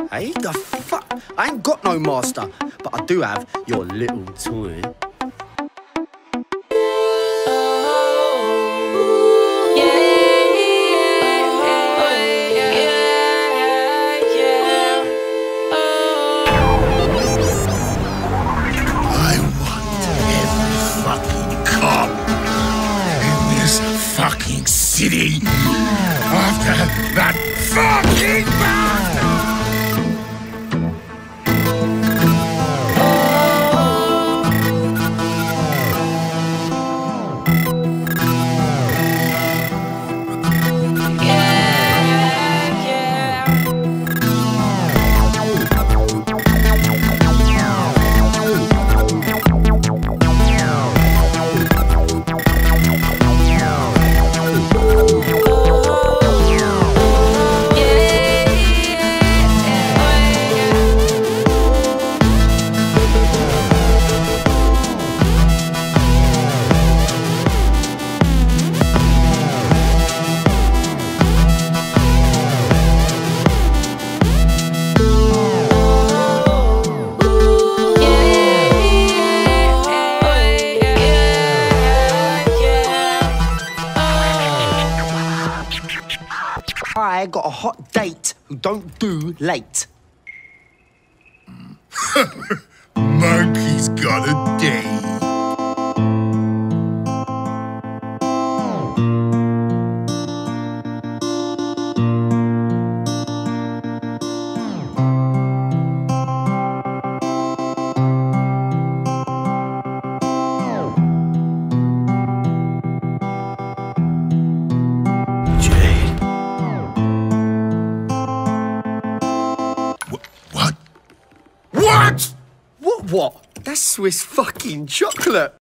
Hey, the fuck? I ain't got no master, but I do have your little toy. I want every fucking cop in this fucking city after that fucking bastard! I got a hot date who don't do late. Monkey's got a date. What? What? That's Swiss fucking chocolate.